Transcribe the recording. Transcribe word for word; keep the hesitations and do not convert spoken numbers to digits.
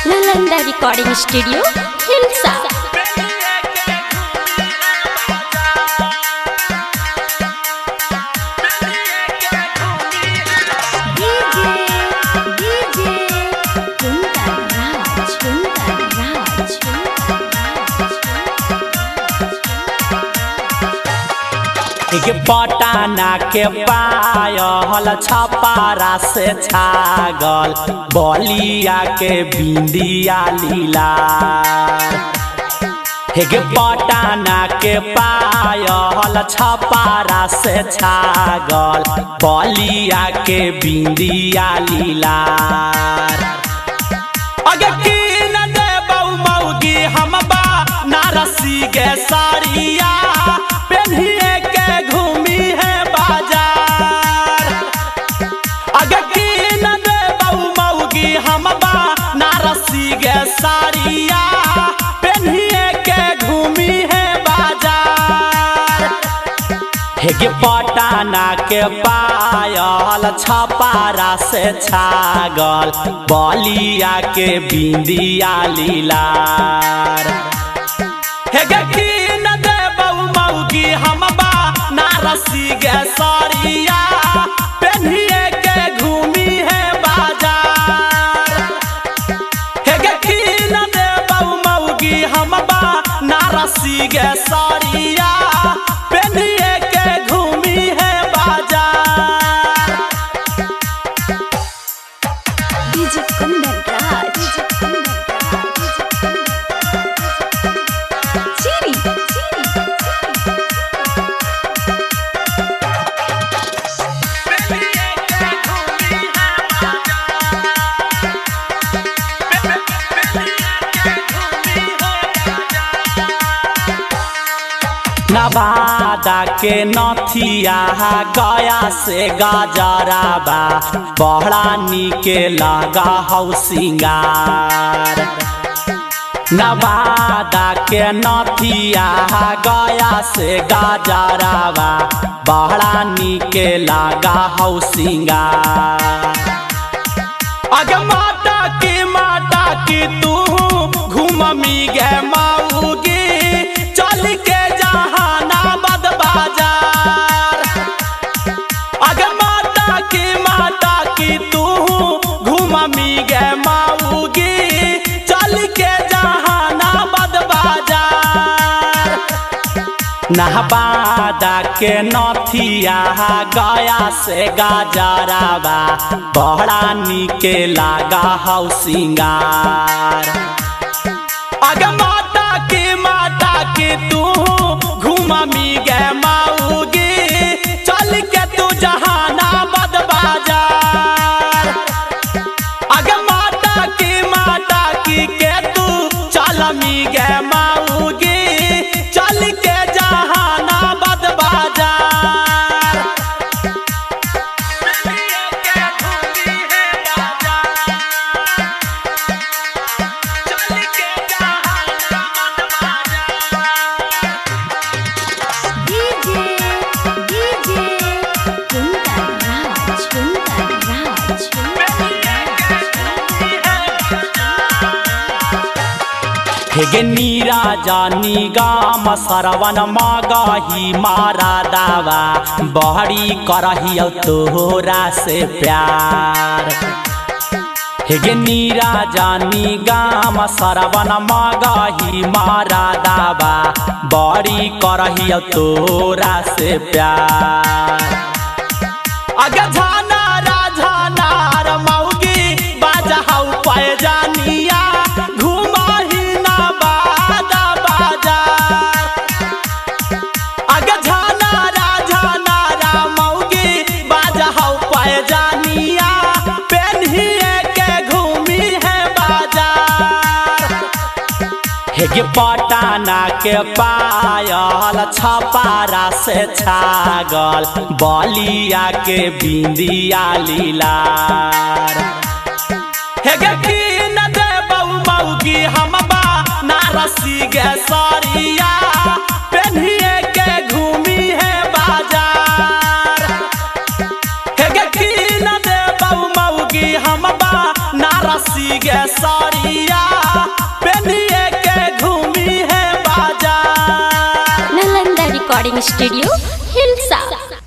Nalanda recording studio hilsa. पटाना के पायल छपारा से छागल बलिया के बिंदिया लीला। हेगे पटाना के पायल छपारा से छागल बलिया के बिंदिया लीला। अगे की न दे बहु मौगी हम बा नारसी के साड़िया पेन्हिए के घूमी है बाजार। अगे की न दे बहु मौगी हम बा नारसी के साड़िया पेन्हिए के घूमी है बाजार। हेगे पटाना के पायल छपारा से छागल बलिया के बिंदिया लीलार। हेगे की न दे बहु मौगी हम बा नारसी के साड़िया पेन्हिए के घूमी है बाजार। हेगे की न दे बहु मौगी हम बा नारसी के साड़िया पेन्हिए के घूमी है बाजार। डीजे कुंदन राज चीरी नवादा के नथिया गया से गजराबा बड़ा निके लगा हौ सिंगार। नवादा के नथिया गया से गजराबा बड़ा निके लगा हौ सिंगार। अगे माता की माता की तू घूममी गे माऊगी चल के जहानाबाद बाजार। अगे माता की माता की तू घूममी गे माऊगी चल के जहानाबाद बाजार। नवादा के नथिया गया से गजराबा बड़ा निके लागा हौ सिंगार। अगे माता की माता की तू घूममी गे माऊगी चल के तू जहानाबाद बाजार। अगे माता की माता की के तू चलमी गे माऊगी चल के जहानाबाद बाजार। डीजे डीजे कुंदन राज कुंदन राज हेगे नीरा जानी गाम सरवन मगही मारा दावा बहरी करही तोहरा से प्यार। हेगे नीरा जानी गाम सरवन मगही मारा दावा बड़ी करही तोहरा से प्यार। अगे झाना राझा नार मौगी बाजा हौ पैजानिया घुमाही नवाद बाजार। अगे झाना राझा नारा मौगी बाजा हौ पैजानिया पेन्हिए के घूमी है बाजार। हेगे पटाना के पायल छपारा से छागल बलिया के बिंदिया लीलार। हेगे की न दे बहु मौगी हम बा नारसी के साड़िया पेन्हिए के घूमी है बाजार। हेगे की न दे बहु मौगी हम बा नारसी के साड़िया रिकॉर्डिंग स्टूडियो हिलसा।